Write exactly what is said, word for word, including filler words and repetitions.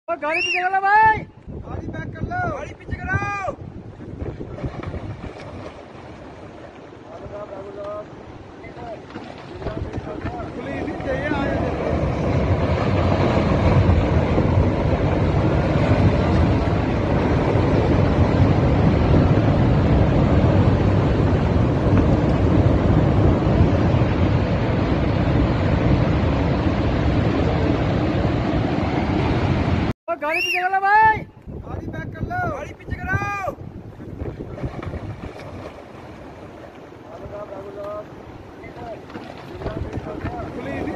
गाड़ी पीछे कर लो भाई, गाड़ी बैक कर लो, गाड़ी पीछे कराओ। पुलिस ही चाहिए आए गाड़ी पीछे कर लो भाई, गाड़ी बैक कर लो, गाड़ी पीछे कराओ। पुलिस